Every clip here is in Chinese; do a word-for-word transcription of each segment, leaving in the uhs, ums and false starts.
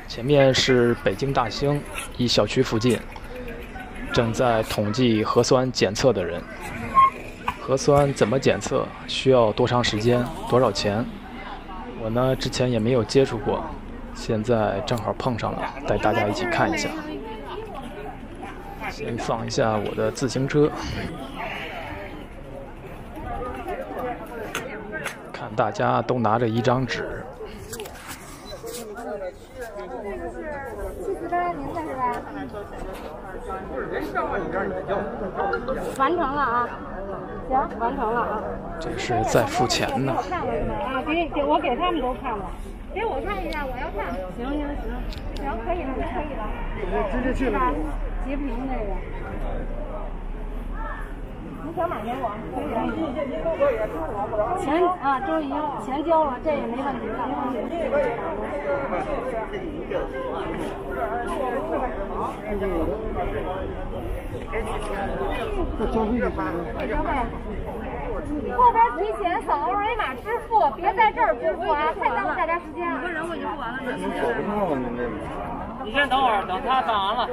前面是北京大兴一小区附近，正在统计核酸检测的人。核酸怎么检测？需要多长时间？多少钱？我呢之前也没有接触过，现在正好碰上了，带大家一起看一下。先放一下我的自行车，看大家都拿着一张纸。 完成了啊，行，完成了啊。 这是在付钱呢。 啊，给给我给他们都看了，给我看一下，我要看。行行行，行，可以了，可以了。直接去吧，截屏那个。你想买给我？可以的。钱啊，都已经钱交了，这也没问题的。后边提前扫二维码支付，别在这儿支付啊，太耽误大家时间了。五个人我已经付完了，您你先等会儿，等他办完了。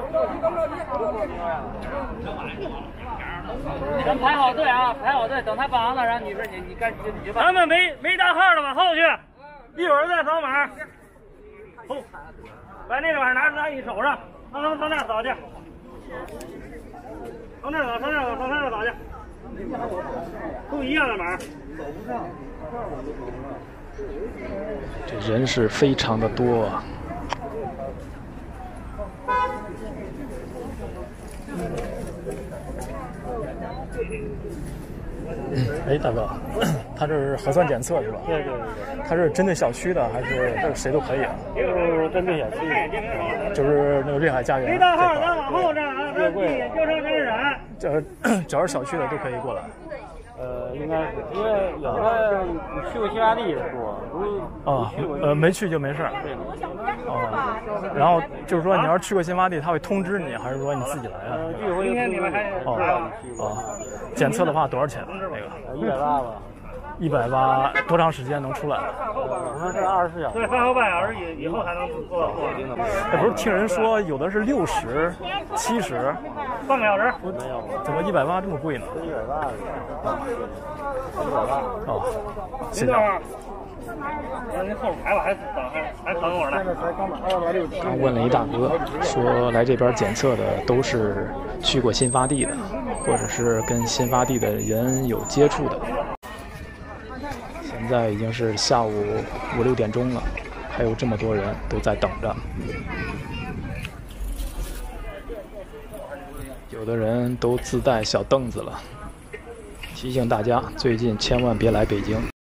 咱排好队啊，排好队，等他办完了，然后女士你你赶紧你就办。咱们没没大号的往后去，一会儿再扫码。哦，把那个玩意拿拿你手上，让他们上那扫去。上那扫，上那扫，上那扫去。都一样的码。 这人是非常的多啊。 哎，大哥，他这是核酸检测是吧？ 对对对。 他是针对小区的还是这谁都可以啊？ 就是针对小区， 就是那个粤海家园。 没大号，咱往后站啊，咱地就上这闪。 这只要是小区的都可以过来。 呃，应该是因为有的你去过新发地的多， 啊，呃，没去就没事儿。哦，然后就是说，你要是去过新发地，他会通知你，还是说你自己来啊？ 呃，这回今天你们还哦哦，检测的话多少钱？那个一百八吧。 一百八，多长时间能出来？ 我说是二十四小时。对，三个半小时以以后才能做做。 那不是听人说有的是六十、七十， 半个小时。 没有，怎么一百八这么贵呢？ 一百八。一百八。 哦，谢谢。 那您后边排吧，还等还还等会儿呢。 刚问了一大哥，说来这边检测的都是去过新发地的，或者是跟新发地的人有接触的。现在已经是下午五六点钟了，还有这么多人都在等着。有的人都自带小凳子了。提醒大家，最近千万别来北京。